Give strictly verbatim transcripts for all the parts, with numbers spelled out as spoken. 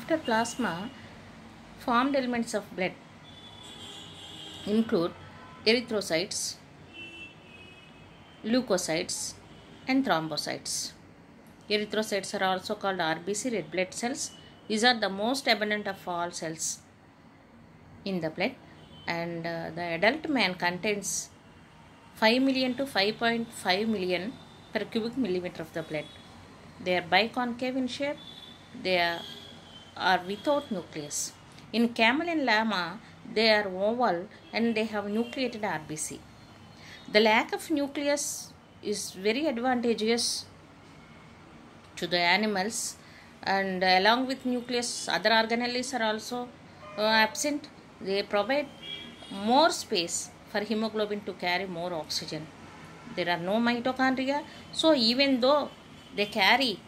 After plasma, formed elements of blood include erythrocytes, leukocytes, and thrombocytes. Erythrocytes are also called R B C, red blood cells. These are the most abundant of all cells in the blood, and uh, the adult man contains five million to five point five million per cubic millimeter of the blood. They are biconcave in shape. They are, are without nucleus. In camel and llama, they are oval and they have nucleated R B C. The lack of nucleus is very advantageous to the animals, and along with nucleus, other organelles are also uh, absent. They provide more space for hemoglobin to carry more oxygen. There are no mitochondria, so even though they carry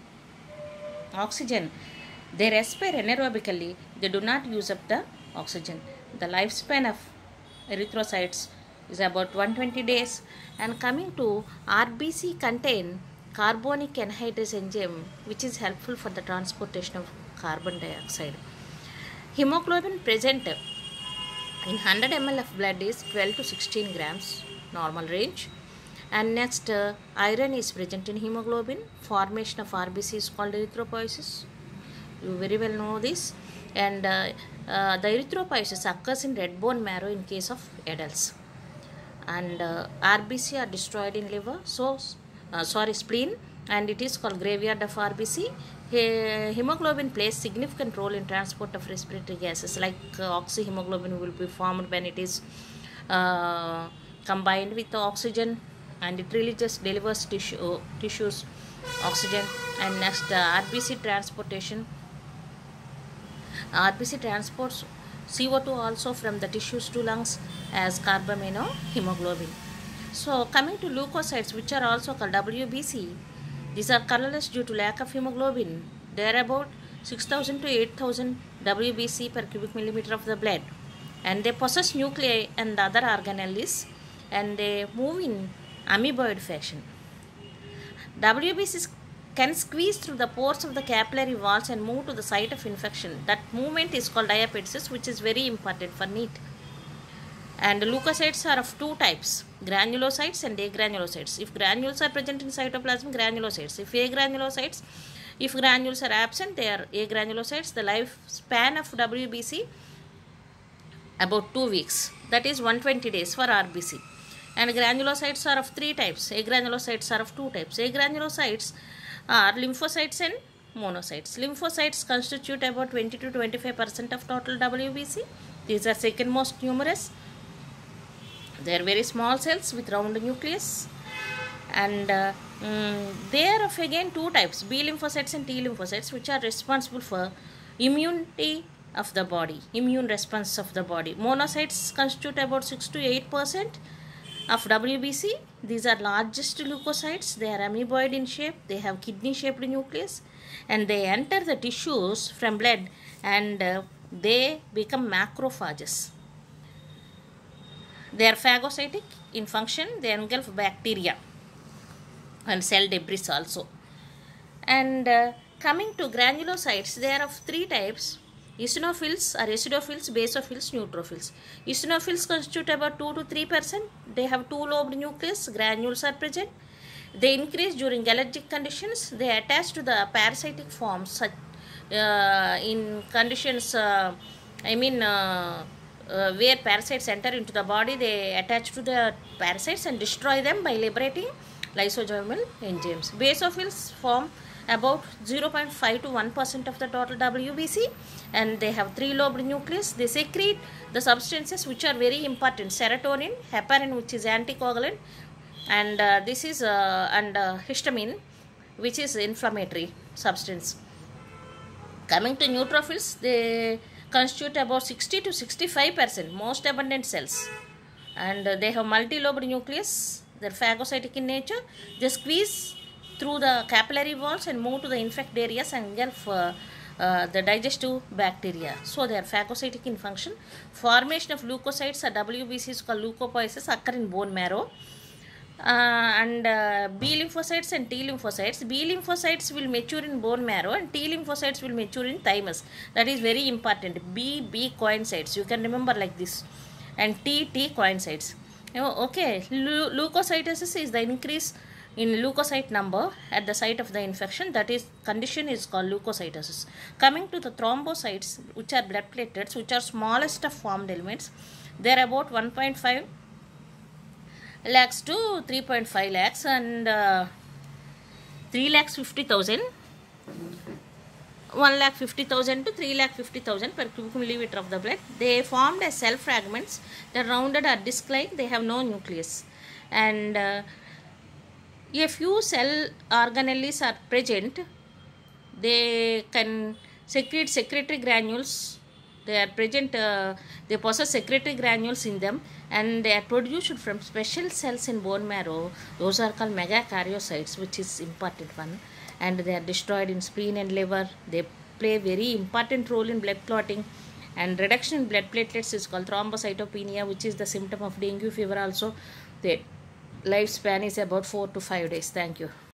oxygen, they respire anaerobically. They do not use up the oxygen. The lifespan of erythrocytes is about one hundred twenty days. And coming to R B C contain carbonic anhydrase enzyme, which is helpful for the transportation of carbon dioxide. Hemoglobin present in one hundred milliliters of blood is twelve to sixteen grams, normal range. And next, uh, iron is present in hemoglobin. Formation of R B C is called erythropoiesis. You very well know this. And uh, uh, the erythropoiesis occurs in red bone marrow in case of adults. And uh, R B C are destroyed in liver, so uh, sorry spleen, and it is called graveyard of R B C. He, hemoglobin plays significant role in transport of respiratory gases, like uh, oxyhemoglobin will be formed when it is uh, combined with the oxygen, and it really just delivers tissue, uh, tissues oxygen. And next, uh, R B C transportation. R B C transports C O two also from the tissues to lungs as carbaminohemoglobin. So coming to leukocytes, which are also called W B C, these are colorless due to lack of hemoglobin. They are about six thousand to eight thousand W B C per cubic millimeter of the blood, and they possess nuclei and the other organelles, and they move in amoeboid fashion. W B C can squeeze through the pores of the capillary walls and move to the site of infection. That movement is called diapedesis, which is very important for NEET. And leukocytes are of two types, granulocytes and agranulocytes. If granules are present in cytoplasm, granulocytes. If agranulocytes, if granules are absent, they are agranulocytes. The lifespan of W B C about two weeks. That is one hundred twenty days for R B C. And granulocytes are of three types. Agranulocytes are of two types. Agranulocytes are lymphocytes and monocytes. Lymphocytes constitute about twenty to twenty-five percent of total W B C. These are second most numerous. They are very small cells with round nucleus, and uh, um, they are of again two types, B lymphocytes and T lymphocytes, which are responsible for immunity of the body, immune response of the body. Monocytes constitute about six to eight percent of W B C. These are largest leukocytes. They are amoeboid in shape. They have kidney shaped nucleus, and they enter the tissues from blood, and uh, they become macrophages. They are phagocytic in function. They engulf bacteria and cell debris also. And uh, coming to granulocytes, they are of three types: eosinophils or acidophils, basophils, neutrophils. Eosinophils constitute about two to three percent. They have two-lobed nucleus. Granules are present. They increase during allergic conditions. They attach to the parasitic forms such, uh, in conditions, uh, I mean, uh, uh, where parasites enter into the body. They attach to the parasites and destroy them by liberating lysosomal enzymes. Basophils form about zero point five to one percent of the total W B C, and they have three-lobed nucleus. They secrete the substances which are very important: serotonin, heparin, which is anticoagulant, and uh, this is uh, and uh, histamine, which is inflammatory substance. Coming to neutrophils, they constitute about sixty to sixty-five percent, most abundant cells, and uh, they have multi-lobed nucleus. They are phagocytic in nature. They squeeze through the capillary walls and move to the infect areas and engulf uh, uh, the digestive bacteria. So they are phagocytic in function. Formation of leukocytes or W B C is called leukopoiesis, occur in bone marrow. uh, and uh, B lymphocytes and T lymphocytes. B lymphocytes will mature in bone marrow and T lymphocytes will mature in thymus. That is very important. B B coincides. You can remember like this, and T T coincides. Oh, okay, Leu- leukocytosis is the increase in leukocyte number at the site of the infection. That is condition is called leukocytosis. Coming to the thrombocytes, which are blood platelets, which are smallest of formed elements, they are about one point five lakhs to three point five lakhs, and uh, three lakhs fifty thousand, one lakh fifty thousand to three lakh fifty thousand per cubic millimeter of the blood. They formed as cell fragments. They are rounded or disc-like. They have no nucleus, and uh, a few cell organelles are present. They can secrete secretory granules. They are present, uh, they possess secretory granules in them, and they are produced from special cells in bone marrow. Those are called megakaryocytes, which is important one, and they are destroyed in spleen and liver. They play very important role in blood clotting, and reduction in blood platelets is called thrombocytopenia, which is the symptom of dengue fever also. The lifespan is about four to five days. Thank you.